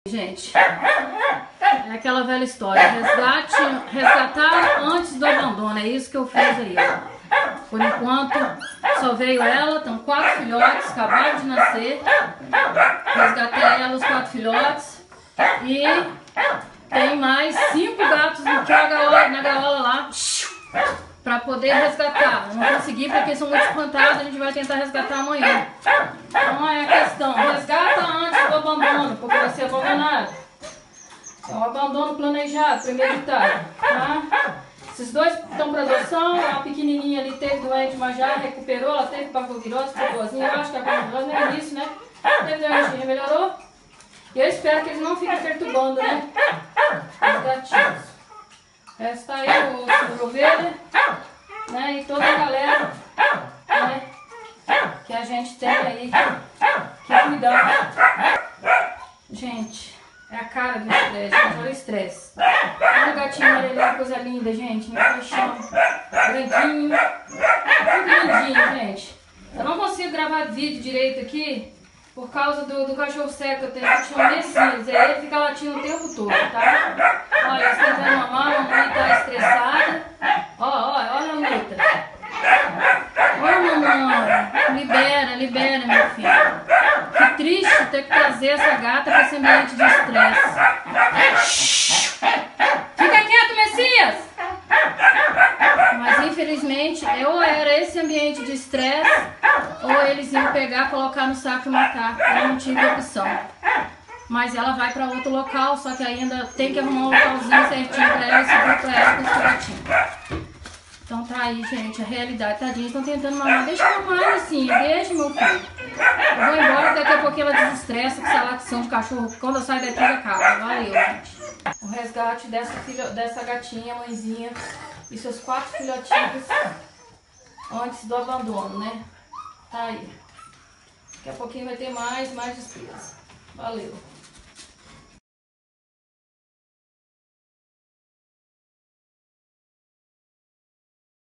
Gente, é aquela velha história, resgatar antes do abandono, é isso que eu fiz aí, ó. Por enquanto, só veio ela, estão 4 filhotes, acabaram de nascer, resgatei ela, os 4 filhotes, e tem mais 5 gatos na gaiola lá, pra poder resgatar. Eu não consegui porque são muito espantados, a gente vai tentar resgatar amanhã. Então é a questão, resgata antes do abandono, porque vai ser abandonado. É um abandono planejado, premeditado, tá? Esses dois estão para adoção, a pequenininha ali teve doente, mas já recuperou, ela teve parvovirose, ficou boazinha, eu acho que a parvovirose no início, né? Teve doentinha, melhorou. E eu espero que eles não fiquem perturbando, né? Os gatinhos. Resta aí o Sr. Ovelha, né? E toda a galera, né? Que a gente tem aí que cuidar. Gente, é a cara do estresse, gente, olha o estresse. Olha o gatinho amarelinho, coisa linda, gente, meu paixão, branquinho, tudo lindinho, gente. Eu não consigo gravar vídeo direito aqui por causa do cachorro cego que eu tenho, que chama Messias, ele fica latindo o tempo todo, tá? Olha, eles tentando mamar, a mamãe tá estressada. Olha a luta. Ô mamãe, libera meu filho. Que triste ter que trazer essa gata para esse ambiente de estresse. Fica quieto, Messias! Mas infelizmente, ou era esse ambiente de estresse, ou eles iam pegar, colocar no saco e matar. Eu não tive opção. Mas ela vai para outro local, só que ainda tem que arrumar um localzinho certinho para ela e seguir para ela com esse gatinho. Então tá aí, gente, a realidade. Tadinha, estão tentando mamar. Deixa eu mamar assim, deixa, meu filho. Eu vou embora, daqui a pouco ela desestressa com essa latição de cachorro. Quando eu sair daqui, acaba. Valeu, gente. O resgate dessa gatinha, mãezinha, e seus 4 filhotinhos antes do abandono, né? Tá aí. Daqui a pouquinho vai ter mais despesa. Valeu.